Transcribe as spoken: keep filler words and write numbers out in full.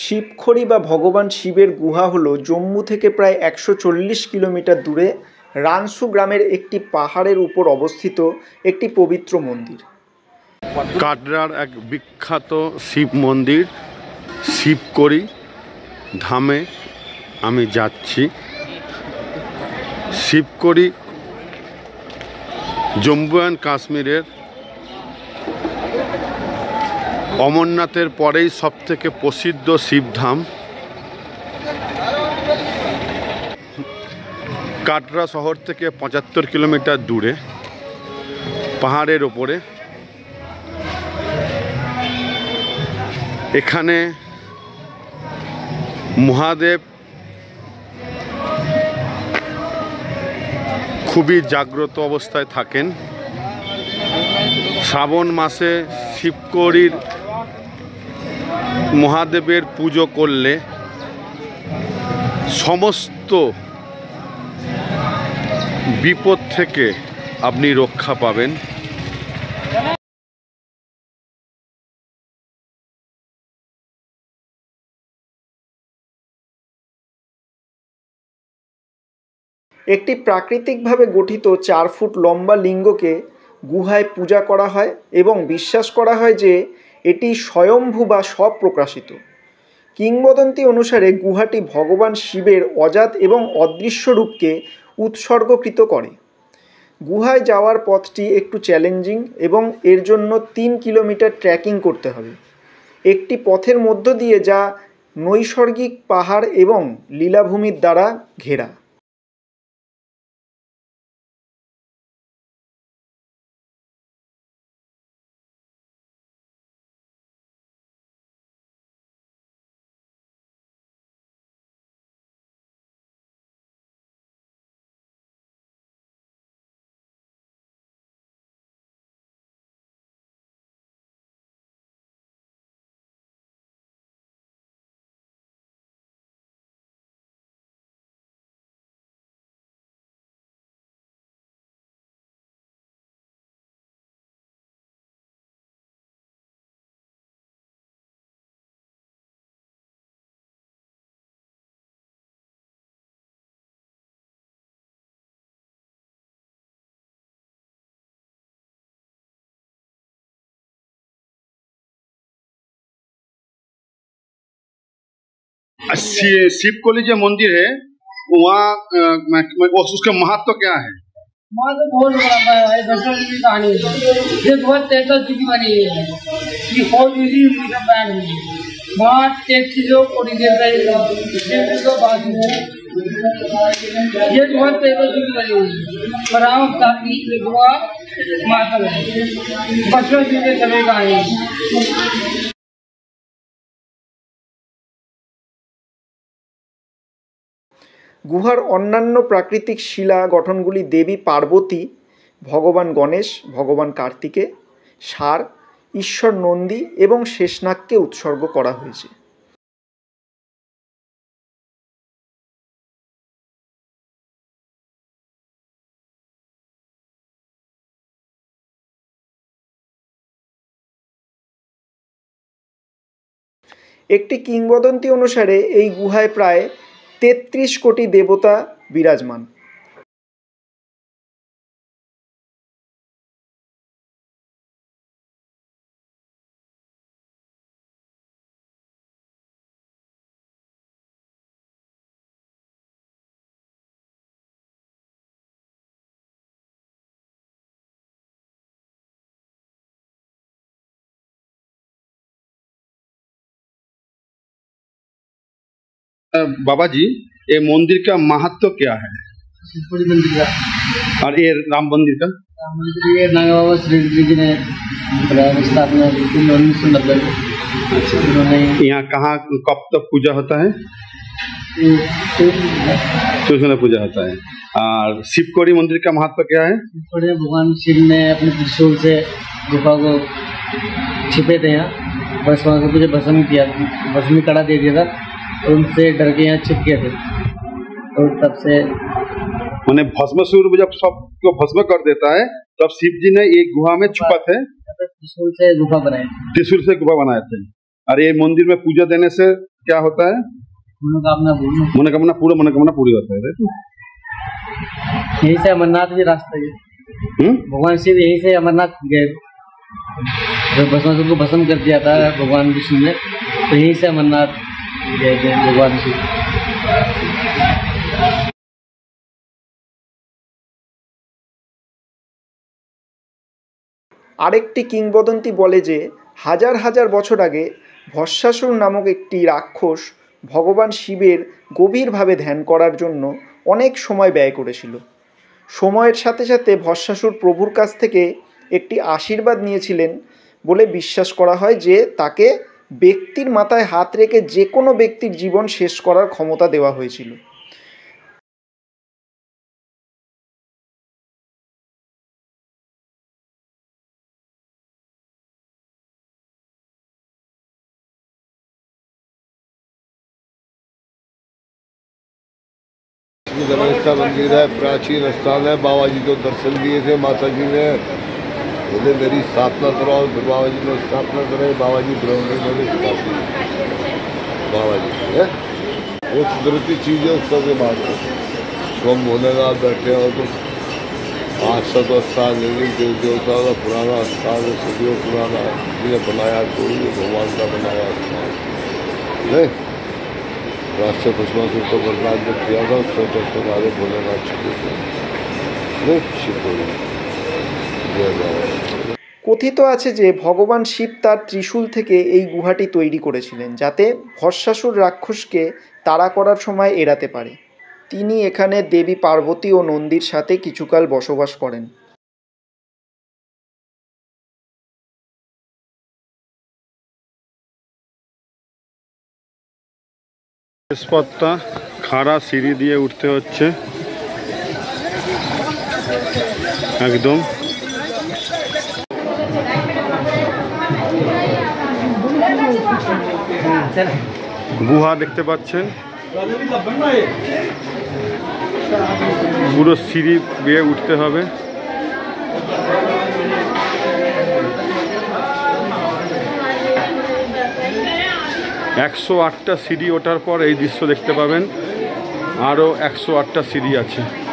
শিবখড়ি বা ভগবান শিবের গুহা হলো জম্মু থেকে প্রায় একশো চল্লিশ কিলোমিটার দূরে রানসু গ্রামের একটি পাহাড়ের উপর অবস্থিত একটি পবিত্র মন্দির। কাটরার এক বিখ্যাত শিব মন্দির শিবখড়ি ধামে আমি যাচ্ছি। শিবখড়ি জম্মু অ্যান্ড কাশ্মীরের অমরনাথের পরেই সবথেকে প্রসিদ্ধ শিবধাম। কাটরা শহর থেকে পঁচাত্তর কিলোমিটার দূরে পাহাড়ের ওপরে। এখানে মহাদেব খুবই জাগ্রত অবস্থায় থাকেন। শ্রাবণ মাসে শিবখড়ির মহাদেবের পুজো করলে সমস্ত বিপদ থেকে আপনি রক্ষা পাবেন। একটি প্রাকৃতিকভাবে গঠিত চার ফুট লম্বা লিঙ্গকে গুহায় পূজা করা হয় এবং বিশ্বাস করা হয় যে এটি স্বয়ম্ভু বা স্বপ্রকাশিত। কিংবদন্তি অনুসারে গুহাটি ভগবান শিবের অজাত এবং অদৃশ্য রূপকে উৎসর্গকৃত করে। গুহায় যাওয়ার পথটি একটু চ্যালেঞ্জিং এবং এর জন্য তিন কিলোমিটার ট্রেকিং করতে হবে। একটি পথের মধ্য দিয়ে যা নৈসর্গিক পাহাড় এবং লীলাভূমির দ্বারা ঘেরা। शिवखोड़ी जो मंदिर है वहाँ उसका महत्व क्या है? महत्व बहुत बड़ा है। दर्शन की कहानी है। ये बहुत तेरह चुकी बनी है। ये बहुत इजी बैठ में वहाँ तैतीस कोटी देवता को बात है। ये बहुत तेरह चुकी बनी है। राम की गुआ माता है। बचपन से समय कहानी है। গুহার অন্যান্য প্রাকৃতিক শিলা গঠনগুলি দেবী পার্বতী, ভগবান গণেশ, ভগবান কার্তিকে, ষাঁড়, ঈশ্বর নন্দী এবং শেষনাগকে উৎসর্গ করা হয়েছে। একটি কিংবদন্তি অনুসারে এই গুহায় প্রায় তেত্রিশ কোটি দেবতা বিরাজমান। बाबा जी, ये मंदिर का महत्व क्या है? शिवखोड़ी मंदिर का और ये राम मंदिर का? राम मंदिर ये नागा बाबा श्री जी ने स्थापना की थी उन्नीस सौ नब्बे में। अच्छा, उन्होंने यहाँ कहाँ कब तक पूजा होता है? तो पूजा होता है। और शिवखोड़ी मंदिर का महत्व क्या है? शिवखोड़ी भगवान शिव ने अपने त्रिशूल से गुफा को छिपे थे यहाँ, बस वहाँ से मुझे भस्म किया, भस्मी कड़ा दे दिया था, उनसे डर के यहाँ छिप गए थे। तो तब से मैंने भस्मासुर जब सबको भस्म कर देता है तब शिव जी ने एक गुहा में छुपा थे, त्रिशूल से गुफा बनाए त्रिशूल से गुफा बनाए थे। और ये मंदिर में पूजा देने से क्या होता है? मनोकामना पूर्ण। मनोकामना पूरा मनोकामना पूरी होता है, राइट? यही से अमरनाथ भी रास्ता है। हम्म भगवान शिव यही से अमरनाथ गए, जब भस्मासुर को भस्म कर दिया था भगवान विष्णु ने, तो यही से अमरनाथ गए थे भगवान शिव। আরেকটি কিংবদন্তি বলে যে হাজার হাজার বছর আগে ভস্মাসুর নামক একটি রাক্ষস ভগবান শিবের গভীরভাবে ধ্যান করার জন্য অনেক সময় ব্যয় করেছিল। সময়ের সাথে সাথে ভস্মাসুর প্রভুর কাছ থেকে একটি আশীর্বাদ নিয়েছিলেন বলে বিশ্বাস করা হয় যে তাকে ব্যক্তির মাথায় হাত রেখে যে কোনো ব্যক্তির জীবন শেষ করার ক্ষমতা দেওয়া হয়েছিল। गणेश का मंदिर है, प्राचीन स्थान है। बाबा जी को दर्शन दिए थे, माता जी ने बोले मेरी स्थापना कराओ, फिर बाबा जी ने स्थापना कराई। बाबा जी ब्रह्म ने स्थापना बाबा जी है। वो कुदरती चीज़ है, उसका के बाद स्वयं भोलेनाथ बैठे हो तो पाँच सौ स्थान लेकिन देव देवता का पुराना स्थान है, सदियों पुराना जिन्हें बनाया कोई भगवान का बनाया स्थान नहीं। राष्ट्र भस्मासुर तो बर्बाद जब किया था उससे तो तुम्हारे भोलेनाथ छुपे थे शिवपुरी। কথিত আছে যে ভগবান শিব তার ত্রিশূল থেকে এই গুহাটি তৈরি করেছিলেন যাতে ভস্মাসুর রাক্ষসকে তাড়া করার সময় এড়াতে পারে। তিনি এখানে দেবী পার্বতী ও নন্দীর সাথে কিছুকাল বসবাস করেন। পথটা খাড়া সিঁড়ি দিয়ে উঠতে হচ্ছে একদম। গুহা দেখতে পাচ্ছেন, পুরো সিঁড়ি বেয়ে উঠতে হবে। একশো আটটা সিঁড়ি ওঠার পর এই দৃশ্য দেখতে পাবেন। আরও একশো আটটা সিঁড়ি আছে।